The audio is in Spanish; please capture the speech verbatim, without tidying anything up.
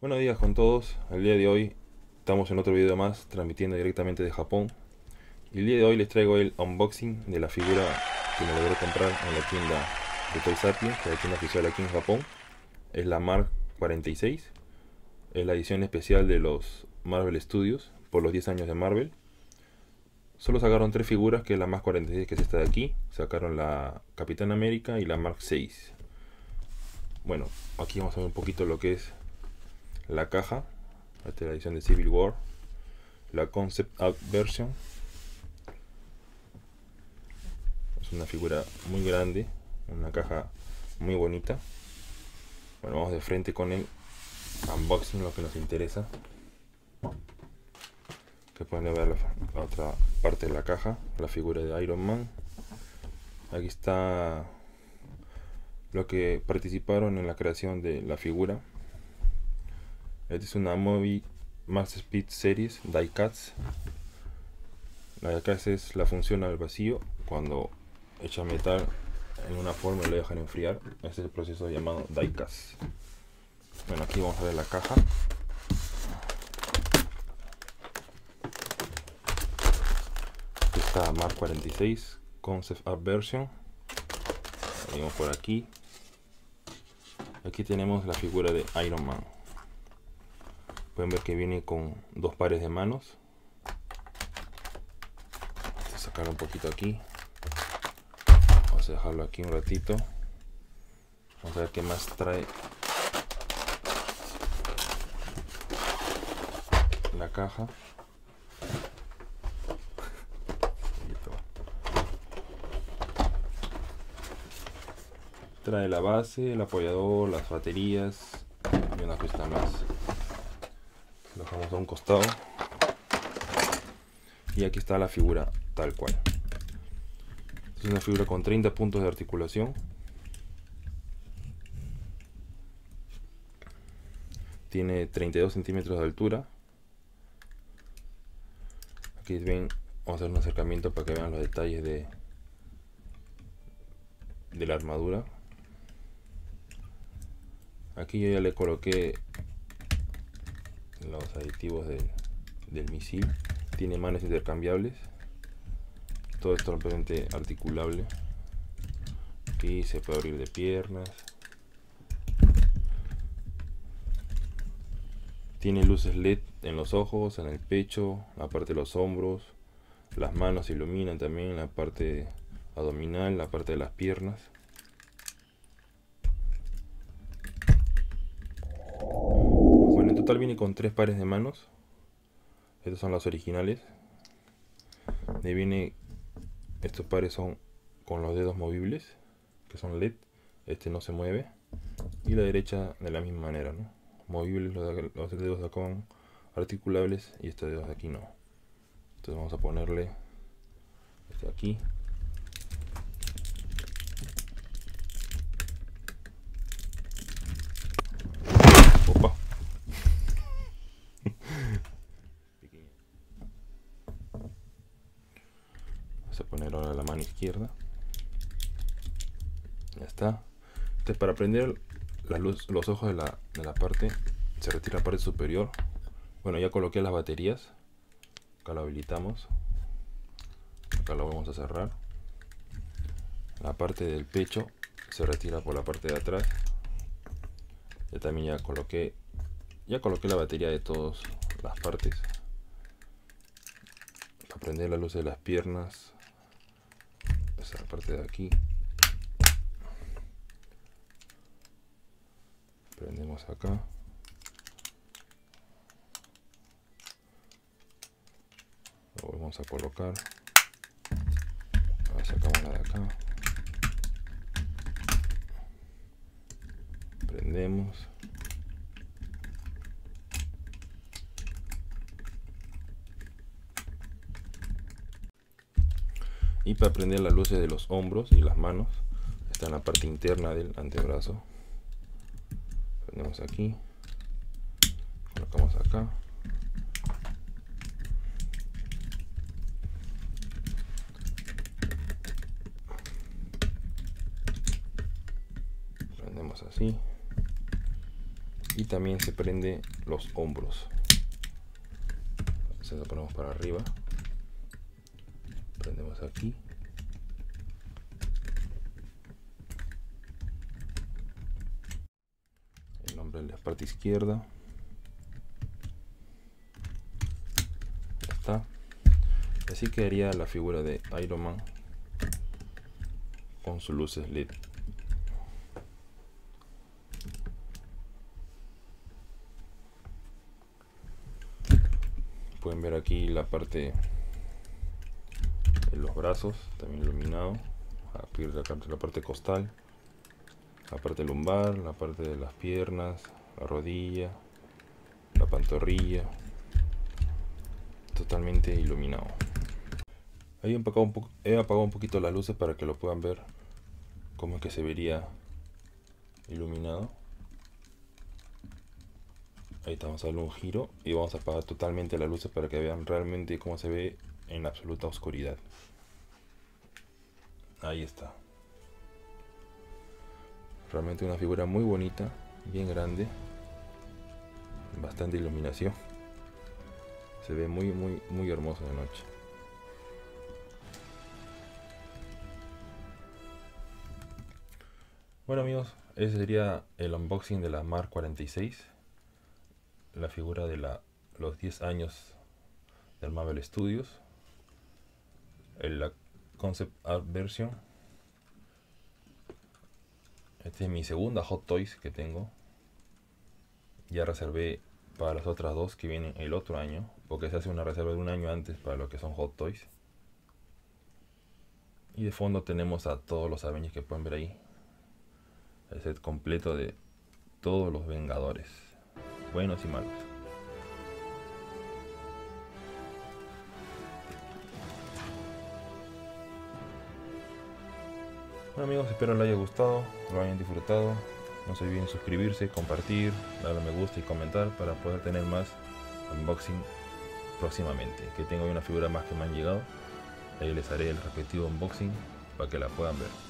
Buenos días con todos. El día de hoy estamos en otro video más, transmitiendo directamente de Japón. Y el día de hoy les traigo el unboxing de la figura que me logré comprar en la tienda de Toy Sapiens, que es la tienda oficial aquí en Japón. Es la Mark cuarenta y seis. Es la edición especial de los Marvel Studios por los diez años de Marvel. Solo sacaron tres figuras, que es la Mark cuarenta y seis, que es esta de aquí. Sacaron la Capitán América y la Mark seis. Bueno, aquí vamos a ver un poquito lo que es la caja. Esta es la edición de Civil War, la Concept Art Version. Es una figura muy grande, una caja muy bonita. Bueno, vamos de frente con el unboxing, lo que nos interesa, que pueden ver la, la otra parte de la caja, la figura de Iron Man. Aquí está lo que participaron en la creación de la figura. Esta es una Movie Max Speed Series Die-Cuts. La Die-Cuts es la función al vacío cuando echa metal en una forma y lo dejan enfriar. Este es el proceso llamado Die-Cuts. Bueno, aquí vamos a ver la caja. Aquí está Mark cuarenta y seis Concept Art Version. Venimos por aquí. Aquí tenemos la figura de Iron Man. Pueden ver que viene con dos pares de manos. Vamos a sacar un poquito aquí. Vamos a dejarlo aquí un ratito. Vamos a ver qué más trae la caja. Trae la base, el apoyador, las baterías y una pista más. Lo dejamos a un costado. Y aquí está la figura tal cual. Es una figura con treinta puntos de articulación. Tiene treinta y dos centímetros de altura. Aquí ven, vamos a hacer un acercamiento para que vean los detalles de, de la armadura. Aquí yo ya le coloqué los aditivos del, del misil. Tiene manos intercambiables. Todo esto totalmente articulable. Aquí se puede abrir de piernas. Tiene luces L E D en los ojos, en el pecho, la parte de los hombros. Las manos se iluminan también, la parte abdominal, la parte de las piernas. Bueno, en total viene con tres pares de manos. Estos son los originales. De viene, estos pares son con los dedos movibles, que son L E D. Este no se mueve. Y la derecha de la misma manera, ¿no? Movibles los, de, los dedos de acá van articulables y estos dedos de aquí no. Entonces vamos a ponerle este aquí. Opa. Vamos a poner ahora la mano izquierda. Ya está. Entonces, para prender la luz, los ojos de la, de la parte, se retira la parte superior. Bueno, ya coloqué las baterías. Acá lo habilitamos. Acá lo vamos a cerrar. La parte del pecho se retira por la parte de atrás. Yo también ya coloqué ya coloqué la batería de todas las partes. Para prender la luz de las piernas, esa parte de aquí. Prendemos acá. Lo volvemos a colocar. Ahora sacamos la de acá. Prendemos. Y para prender las luces de los hombros y las manos, está en la parte interna del antebrazo. Prendemos aquí, colocamos acá. Prendemos así. y también se prende los hombros. Se lo ponemos para arriba, prendemos aquí, el nombre de la parte izquierda, ya está. Así quedaría la figura de Iron Man con sus luces L E D. Pueden ver aquí la parte de los brazos, también iluminado. Aquí la parte costal, la parte lumbar, la parte de las piernas, la rodilla, la pantorrilla, totalmente iluminado. Ahí he apagado un poco, he apagado un poquito las luces para que lo puedan ver cómo es que se vería iluminado. Ahí está, vamos a darle un giro y vamos a apagar totalmente las luces para que vean realmente cómo se ve en la absoluta oscuridad. Ahí está. Realmente una figura muy bonita, bien grande, bastante iluminación. Se ve muy muy muy hermoso de noche. Bueno amigos, ese sería el unboxing de la Mark cuarenta y seis. La figura de la, los diez años del Marvel Studios, la Concept Art Version. Esta es mi segunda Hot Toys que tengo. Ya reservé para las otras dos que vienen el otro año, porque se hace una reserva de un año antes para lo que son Hot Toys. Y de fondo tenemos a todos los Avengers que pueden ver ahí. El set completo de todos los Vengadores, buenos y malos. Bueno amigos, espero les haya gustado, lo hayan disfrutado. No se olviden suscribirse, compartir, darle me gusta y comentar para poder tener más unboxing próximamente. Que tengo una figura más que me han llegado, ahí les haré el respectivo unboxing para que la puedan ver.